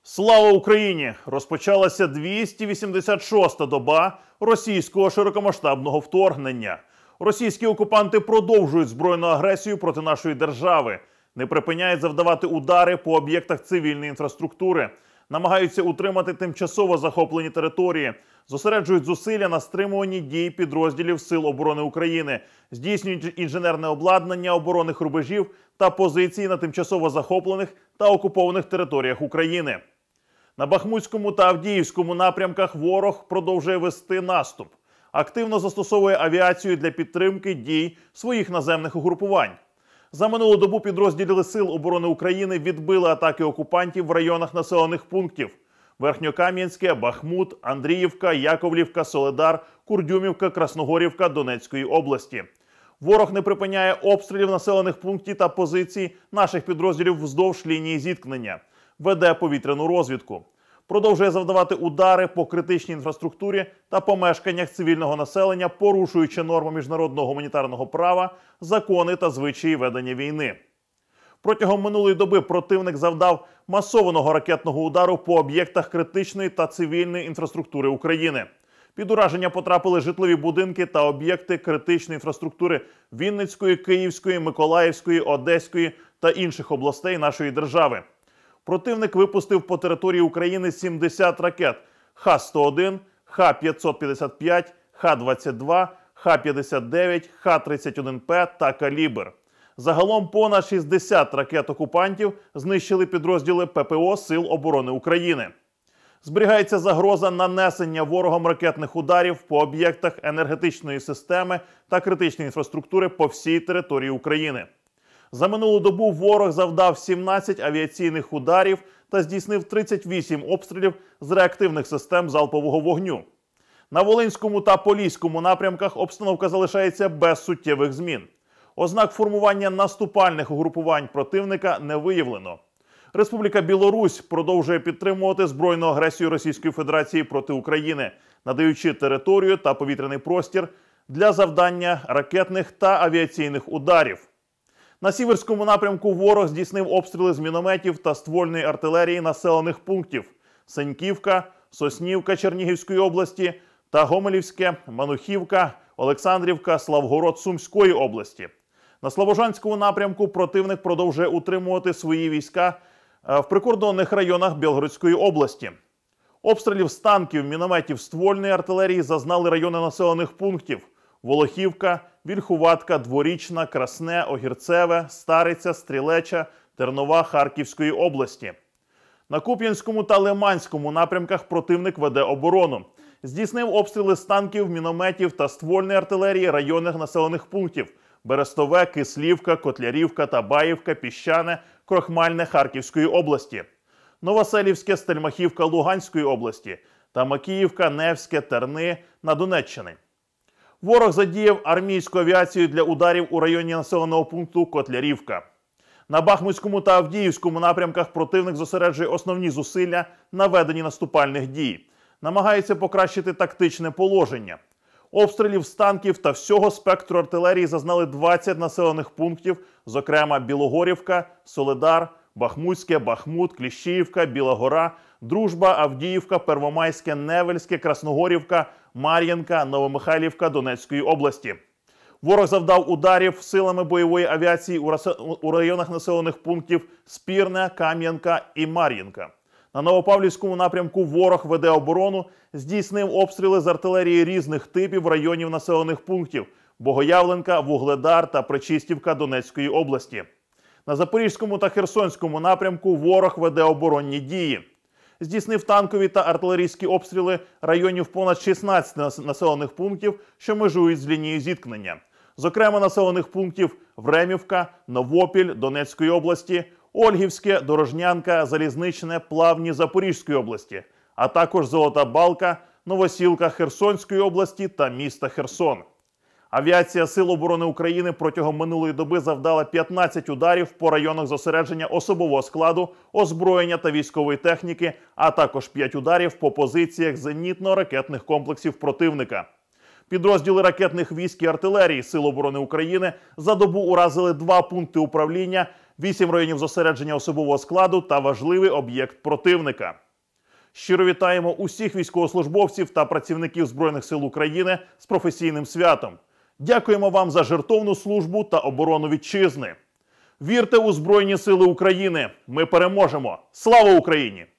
Слава Україні! Розпочалася 286-та доба російського широкомасштабного вторгнення. Російські окупанти продовжують збройну агресію проти нашої держави, не припиняють завдавати удари по об'єктах цивільної інфраструктури, намагаються утримати тимчасово захоплені території, зосереджують зусилля на стримуванні дій підрозділів Сил оборони України, здійснюють інженерне обладнання оборонних рубежів та позиції на тимчасово захоплених та окупованих територіях України. На Бахмутському та Авдіївському напрямках ворог продовжує вести наступ. Активно застосовує авіацію для підтримки дій своїх наземних угрупувань. За минулу добу підрозділи Сил оборони України відбили атаки окупантів в районах населених пунктів: Верхньокам'янське, Бахмут, Андріївка, Яковлівка, Соледар, Курдюмівка, Красногорівка Донецької області. Ворог не припиняє обстрілів населених пунктів та позицій наших підрозділів вздовж лінії зіткнення. Веде повітряну розвідку. Продовжує завдавати удари по критичній інфраструктурі та помешканнях цивільного населення, порушуючи норми міжнародного гуманітарного права, закони та звичаї ведення війни. Протягом минулої доби противник завдав масованого ракетного удару по об'єктах критичної та цивільної інфраструктури України. Під ураження потрапили житлові будинки та об'єкти критичної інфраструктури Вінницької, Київської, Миколаївської, Одеської та інших областей нашої держави. Противник випустив по території України 70 ракет Х-101, Х-555, Х-22, Х-59, Х-31П та «Калібр». Загалом понад 60 ракет окупантів знищили підрозділи ППО Сил оборони України. Зберігається загроза нанесення ворогом ракетних ударів по об'єктах енергетичної системи та критичної інфраструктури по всій території України. За минулу добу ворог завдав 17 авіаційних ударів та здійснив 38 обстрілів з реактивних систем залпового вогню. На Волинському та Поліському напрямках обстановка залишається без суттєвих змін. Ознак формування наступальних угрупувань противника не виявлено. Республіка Білорусь продовжує підтримувати збройну агресію Російської Федерації проти України, надаючи територію та повітряний простір для завдання ракетних та авіаційних ударів. На Сіверському напрямку ворог здійснив обстріли з мінометів та ствольної артилерії населених пунктів: Сеньківка, Соснівка Чернігівської області та Гомелівське, Манухівка, Олександрівка, Славгород Сумської області. На Слобожанському напрямку противник продовжує утримувати свої війська в прикордонних районах Білгородської області. Обстрілів з танків, мінометів, ствольної артилерії зазнали райони населених пунктів: Волохівка, Вільхуватка, Дворічна, Красне, Огірцеве, Стариця, Стрілеча, Тернова Харківської області. На Куп'янському та Лиманському напрямках противник веде оборону. Здійснив обстріли з танків, мінометів та ствольної артилерії районних населених пунктів: Берестове, Кислівка, Котлярівка, Табаївка, Піщане, Крохмальне Харківської області. Новоселівське, Стельмахівка Луганської області та Макіївка, Невське, Терни на Донеччині. Ворог задіяв армійську авіацію для ударів у районі населеного пункту Котлярівка. На Бахмутському та Авдіївському напрямках противник зосереджує основні зусилля на веденні наступальних дій. Намагається покращити тактичне положення. Обстрілів з танків та всього спектру артилерії зазнали 20 населених пунктів, зокрема Білогорівка, Соледар, Бахмутське, Бахмут, Кліщіївка, Біла Гора, Дружба, Авдіївка, Первомайське, Невельське, Красногорівка, Мар'їнка, Новомихайлівка Донецької області. Ворог завдав ударів силами бойової авіації у районах населених пунктів Спірне, Кам'янка і Мар'їнка. На Новопавлівському напрямку ворог веде оборону, здійснив обстріли з артилерії різних типів районів населених пунктів: Богоявленка, Вугледар та Пречистівка Донецької області. На Запорізькому та Херсонському напрямку ворог веде оборонні дії. Здійснив танкові та артилерійські обстріли районів понад 16 населених пунктів, що межують з лінією зіткнення. Зокрема, населених пунктів Времівка, Новопіль Донецької області, Ольгівське, Дорожнянка, Залізничне, Плавні Запорізької області, а також Золота Балка, Новосілка Херсонської області та міста Херсон. Авіація Сил оборони України протягом минулої доби завдала 15 ударів по районах зосередження особового складу, озброєння та військової техніки, а також 5 ударів по позиціях зенітно-ракетних комплексів противника. Підрозділи ракетних військ і артилерії Сил оборони України за добу уразили 2 пункти управління 8 районів зосередження особового складу та важливий об'єкт противника. Щиро вітаємо усіх військовослужбовців та працівників Збройних сил України з професійним святом. Дякуємо вам за жертовну службу та оборону вітчизни. Вірте у Збройні сили України! Ми переможемо! Слава Україні!